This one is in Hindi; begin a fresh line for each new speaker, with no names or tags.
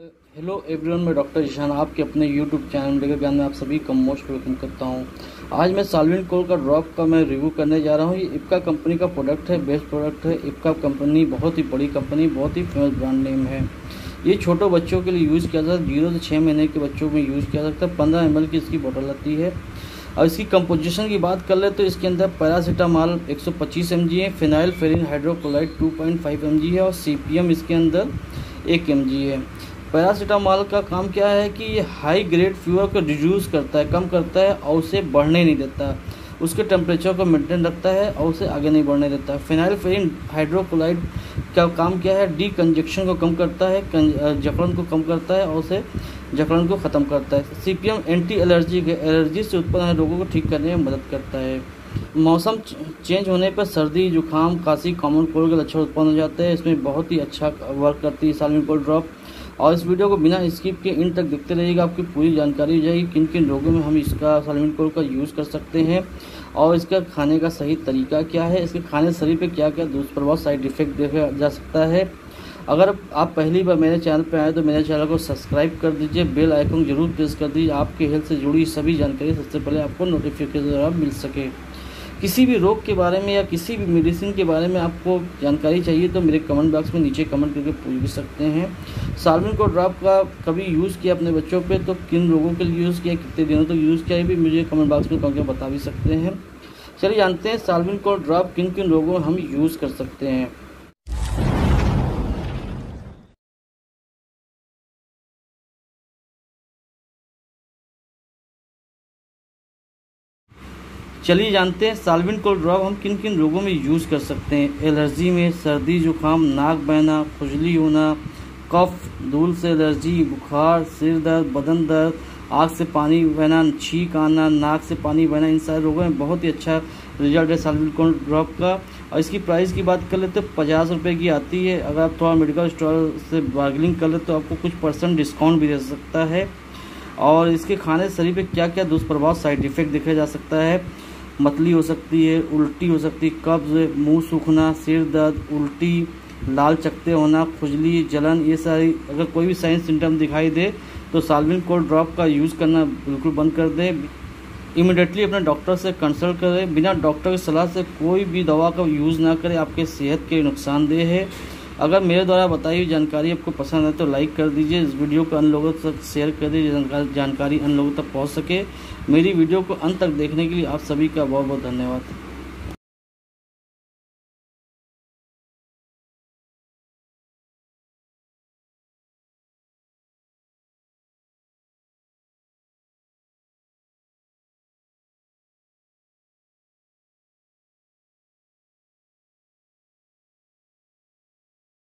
हेलो एवरीवन, मैं डॉक्टर ईशान आपके अपने यूट्यूब चैनल मेडिकल ज्ञान में आप सभी का मोस्ट वेलकम करता हूं। आज मैं साल्विन कोल का ड्रॉप का मैं रिव्यू करने जा रहा हूं। ये इप्का कंपनी का प्रोडक्ट है, बेस्ट प्रोडक्ट है। इप्का कंपनी बहुत ही बड़ी कंपनी, बहुत ही फेमस ब्रांड नेम है। ये छोटे बच्चों के लिए यूज़ किया जाता है, 0 से 6 महीने के बच्चों में यूज़ किया सकता है। 15 ml की इसकी बोतल आती है। और इसकी कंपोजिशन की बात कर ले तो इसके अंदर पैरासीटामॉल 125 mg है, फिनाइल फेरिन हाइड्रोक्लोराइड 2.5 mg है और CPM इसके अंदर 1 mg है। पैरासीटामॉल का काम क्या है कि ये हाई ग्रेड फीवर को रिड्यूस करता है, कम करता है और उसे बढ़ने नहीं देता। उसके टेम्परेचर को मेंटेन रखता है और उसे आगे नहीं बढ़ने देता। फिनाइल फेरिन हाइड्रोक्लोराइड का काम क्या है, डीकंजेक्शन को कम करता है, जकड़न को कम करता है और उसे जकड़न को ख़त्म करता है। CPM एंटी एलर्जी के एलर्जी से उत्पन्न होने रोगों को ठीक करने में मदद करता है। मौसम चेंज होने पर सर्दी, जुकाम, खांसी, कॉमन कोल्ड के लक्षण उत्पन्न हो जाते हैं। इसमें बहुत ही अच्छा वर्क करती है साल्विन कोल ड्रॉप। और इस वीडियो को बिना स्किप के इन तक देखते रहिएगा, आपकी पूरी जानकारी हो जाएगी किन किन रोगों में हम इसका साल्विन कोल का यूज़ कर सकते हैं और इसका खाने का सही तरीका क्या है, इसके खाने शरीर पे क्या क्या दुष्प्रभाव साइड इफेक्ट देखा जा सकता है। अगर आप पहली बार मेरे चैनल पर आए तो मेरे चैनल को सब्सक्राइब कर दीजिए, बेल आइकन जरूर प्रेस कर दीजिए, आपके हेल्थ से जुड़ी सभी जानकारी सबसे पहले आपको नोटिफिकेशन द्वारा मिल सके। किसी भी रोग के बारे में या किसी भी मेडिसिन के बारे में आपको जानकारी चाहिए तो मेरे कमेंट बॉक्स में नीचे कमेंट करके पूछ भी सकते हैं। साल्विन कोल ड्रॉप का कभी यूज़ किया अपने बच्चों पे तो किन रोगों के लिए यूज़ किया, कितने दिनों तक यूज़ किया, ये भी मुझे कमेंट बॉक्स में करके बता भी सकते हैं। चलिए जानते हैं साल्विन कोल ड्रॉप किन किन रोगों में हम यूज़ कर सकते हैं। चलिए जानते हैं साल्विन कोल ड्रॉप हम किन किन रोगों में यूज़ कर सकते हैं। एलर्जी में सर्दी, जुकाम, नाक बहना, खुजली होना, कफ, धूल से एलर्जी, बुखार, सिर दर्द, बदन दर्द, आँख से पानी बहना, छींक आना, नाक से पानी बहना, इन सारे रोगों में बहुत ही अच्छा रिजल्ट है साल्विन कोल ड्रॉप का। और इसकी प्राइस की बात कर ले तो 50 रुपये की आती है। अगर आप थोड़ा मेडिकल स्टोर से बार्गेनिंग कर ले तो आपको कुछ % डिस्काउंट भी दे सकता है। और इसके खाने से शरीर पे क्या क्या दुष्प्रभाव साइड इफेक्ट देखा जा सकता है। मतली हो सकती है, उल्टी हो सकती है, कब्ज, मुंह सूखना, सिर दर्द, उल्टी, लाल चकत्ते होना, खुजली, जलन, ये सारी अगर कोई भी साइन सिम्टम दिखाई दे तो साल्विन कोल ड्रॉप का यूज़ करना बिल्कुल बंद कर दें। इमिडिएटली अपने डॉक्टर से कंसल्ट करें। बिना डॉक्टर की सलाह से कोई भी दवा का यूज़ ना करें, आपके सेहत के नुकसानदेह है। अगर मेरे द्वारा बताई हुई जानकारी आपको पसंद है तो लाइक कर दीजिए, इस वीडियो को अन्य लोगों तक शेयर कर दीजिए, जानकारी अन्य लोगों तक पहुंच सके। मेरी वीडियो को अंत तक देखने के लिए आप सभी का बहुत बहुत धन्यवाद।